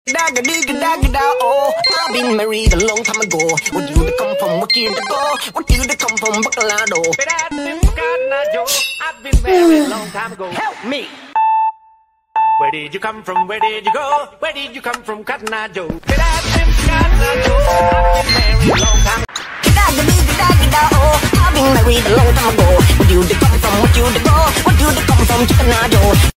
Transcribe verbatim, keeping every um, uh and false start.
Dagga digga dagga da oh, I've been married a long time ago. What do you come from? What year to go? What do you come from? Bacalado. I've been married a long time ago. Help me. Where did you come from? Where did you go? Where did you come from, Cotton Eye Joe? I've been married a long time ago. Dagga digga dagga da oh, I've been married a long time ago. What do you come from? What year to go? What do you come from? Chicken Joe.